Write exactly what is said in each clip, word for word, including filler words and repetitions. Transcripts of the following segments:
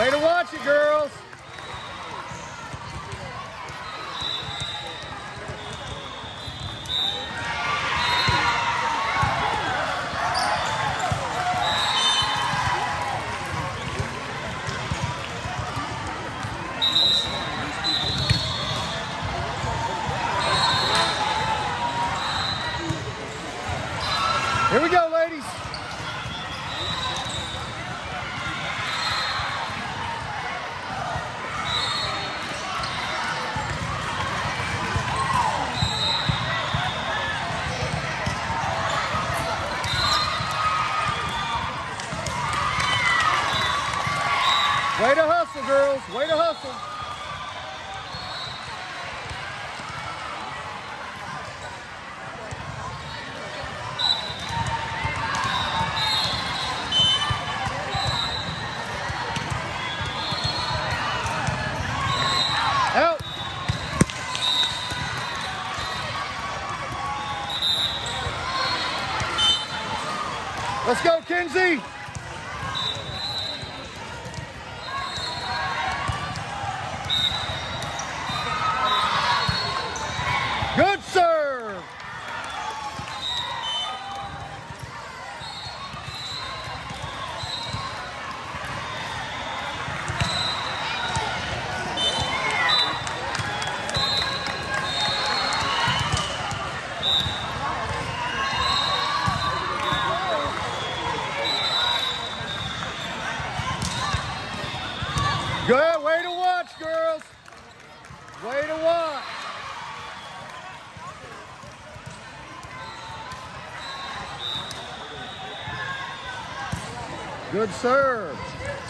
Way to watch it, girls. Here we go, ladies. Way to hustle, girls. Way to hustle. Out. Let's go, Kinsey. Good serve. Good. Way to watch, girls. Way to watch. Good serve.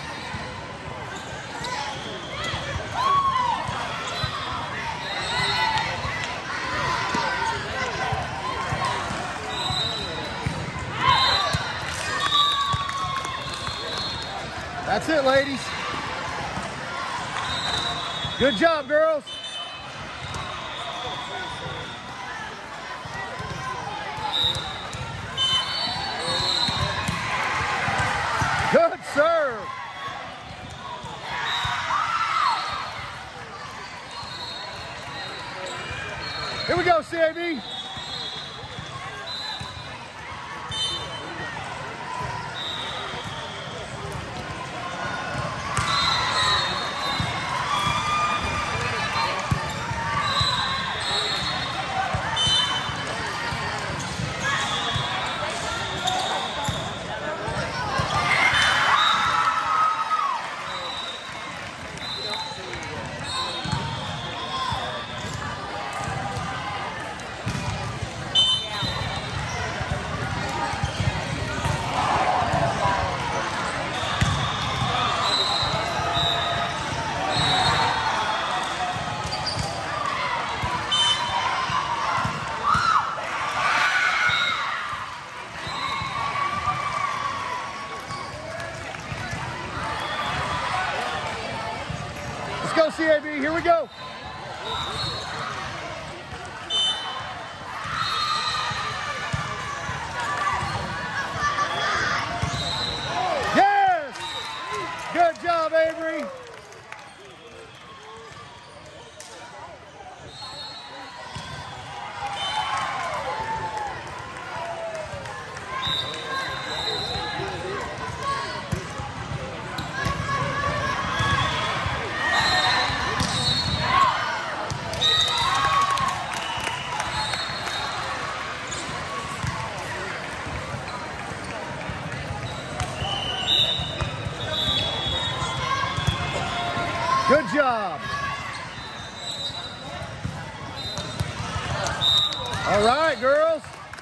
That's it, ladies. Good job, girls. Good serve. Here we go, C A B. Let's go, C A B. Here we go. Yes! Good job, Avery. Good job. All right, girls.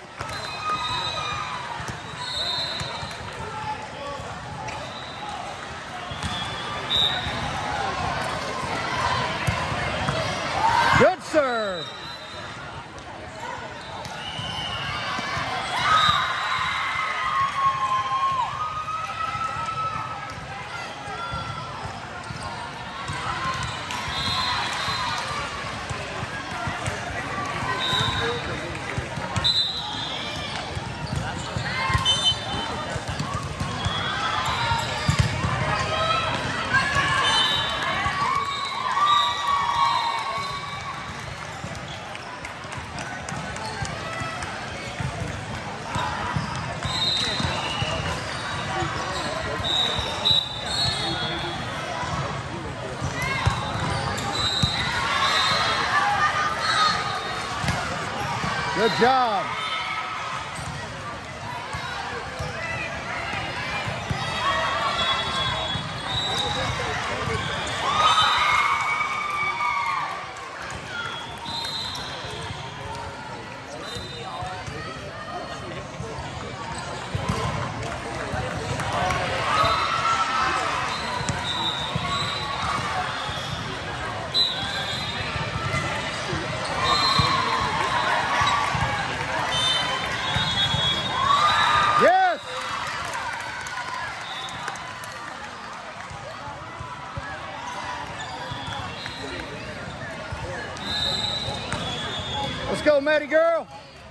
Good serve. Good job. Yes! Let's go, Maddie girl.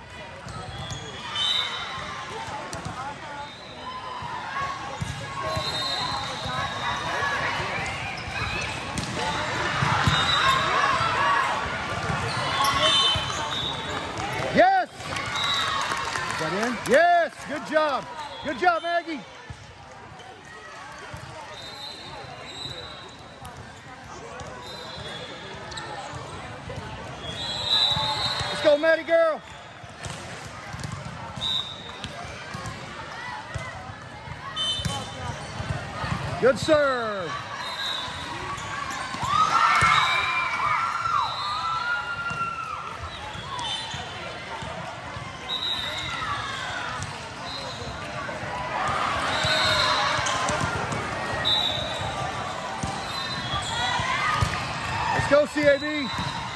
Yes! Is that in? Yes! Good job. Good job, Maggie. Let's go, Maddie girl. Good serve. Let's go, C A B.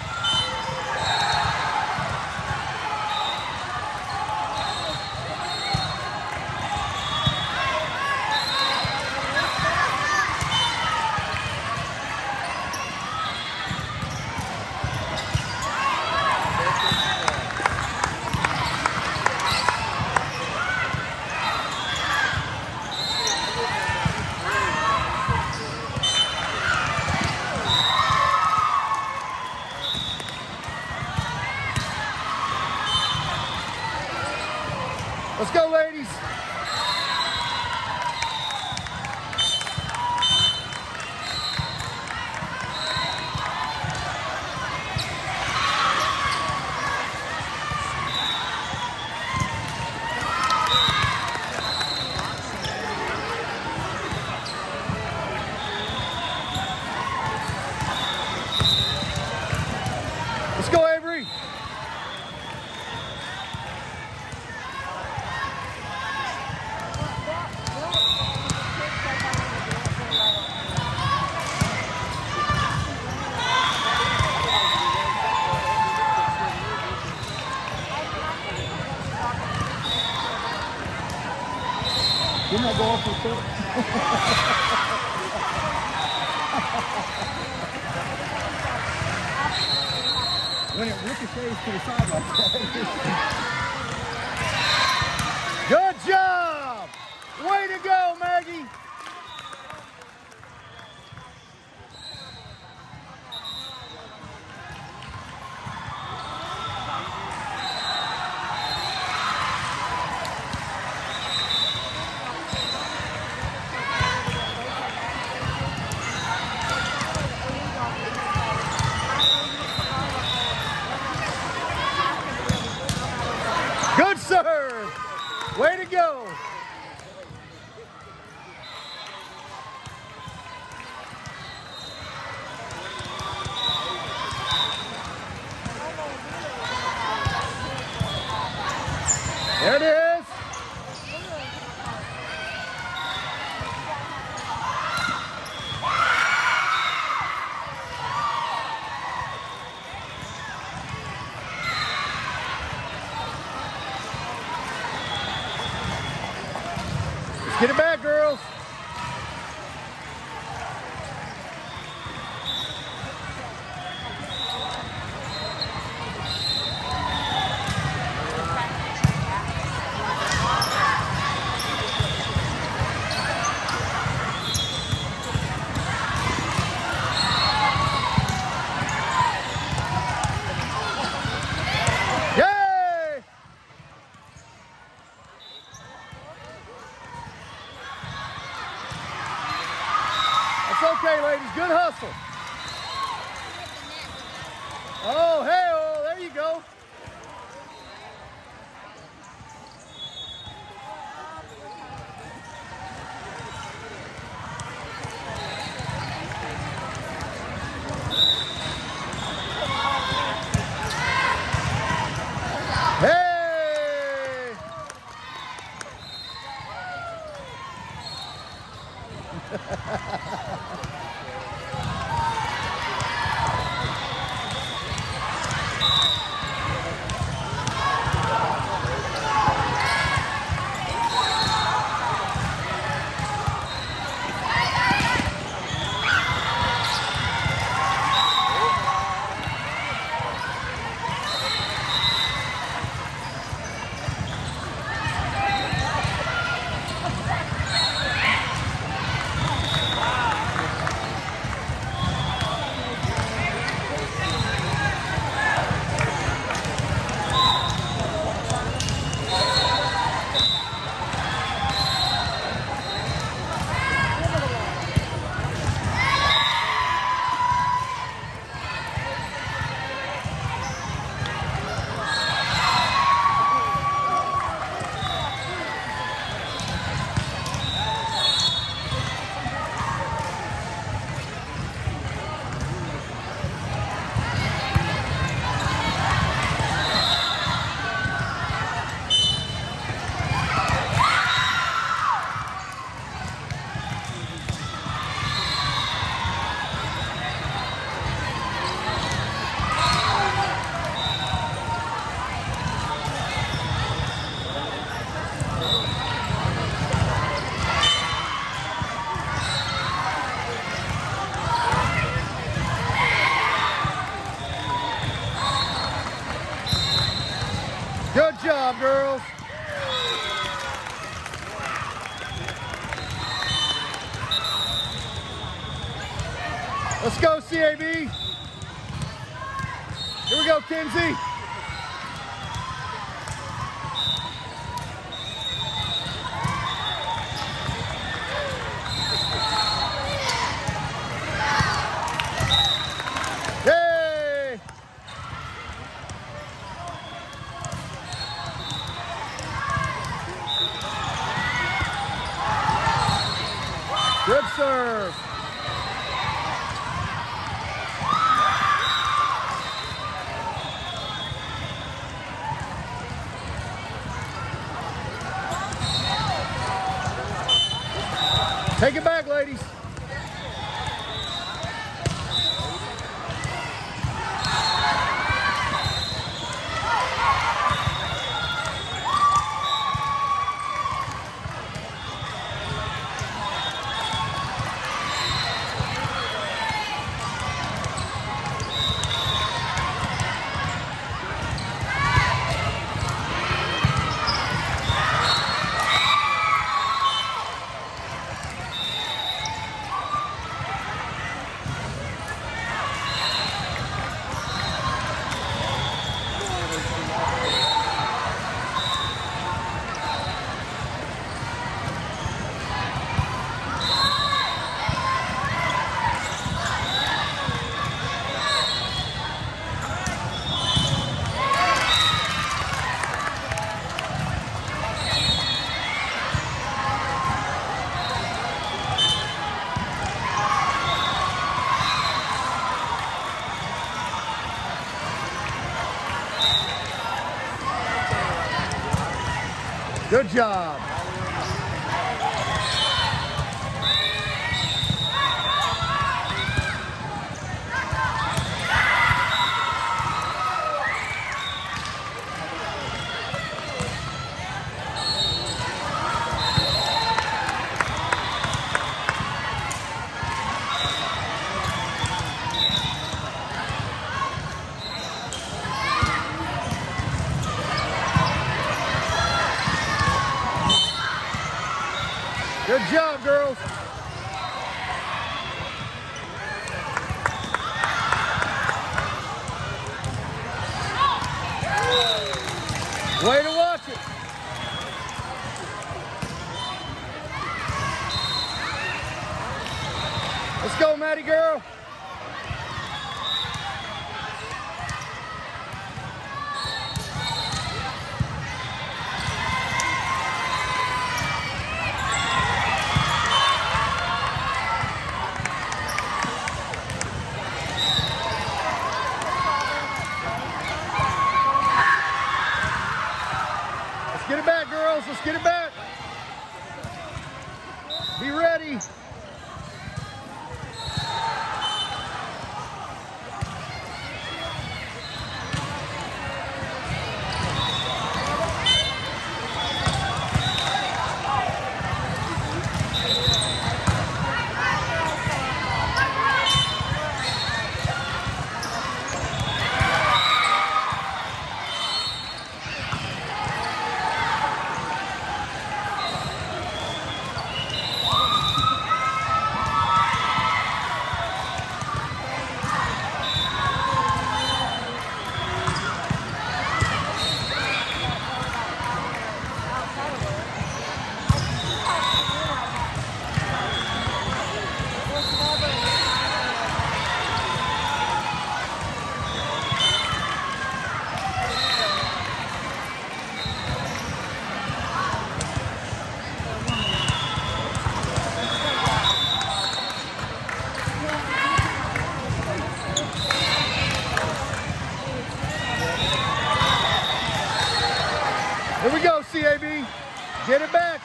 Let's go, ladies. Let's go, Avery. Didn't I go off the foot? When it ricochets to the sidewalk. Good job! Way to go, Maggie! Good serve! Way to go! There it is! Get it back, girls. job, girls. Let's go, C A B. Here we go, Kenzie. Hey! Good serve. Take it back, ladies. Good job. Good job, girls. Way to watch it. Let's go, Maddie girl. Get it back, girls. Let's get it back. Be ready. Here we go, C A B. Get it back.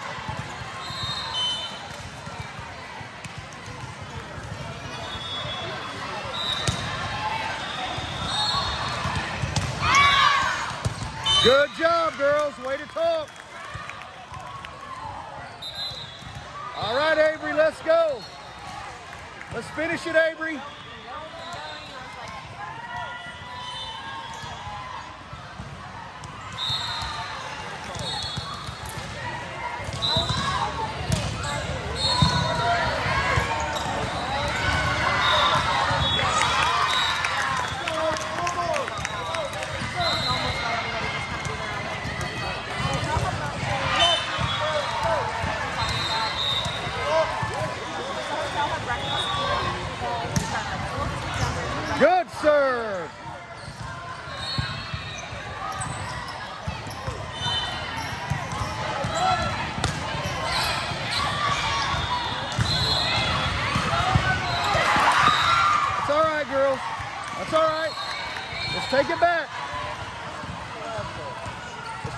Good job, girls. Way to talk. All right, Avery, let's go. Let's finish it, Avery.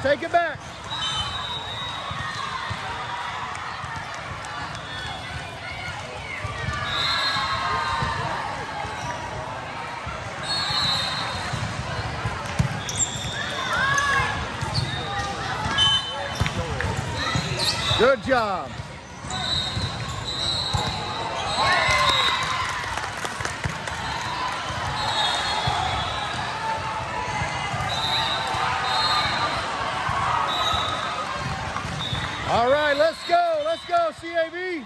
take it back. Good job. All right, let's go. Let's go, C A B.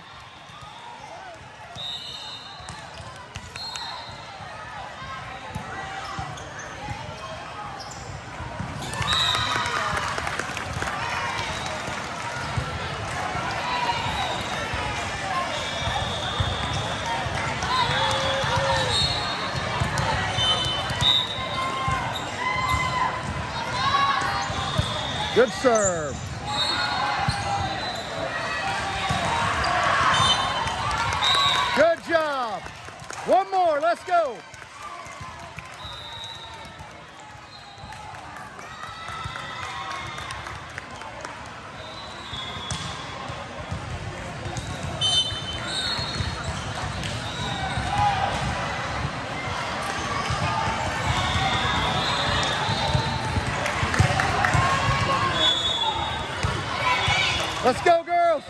Good serve. Good job. One more, let's go. Let's go, girls.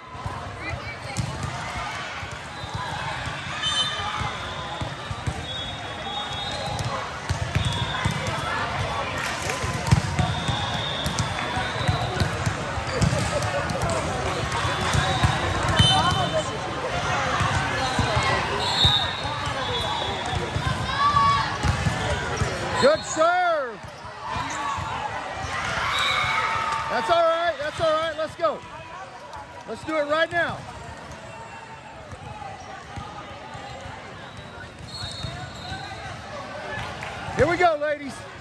Good serve. That's all right. That's all right. Let's go. Let's do it right now. Here we go, ladies.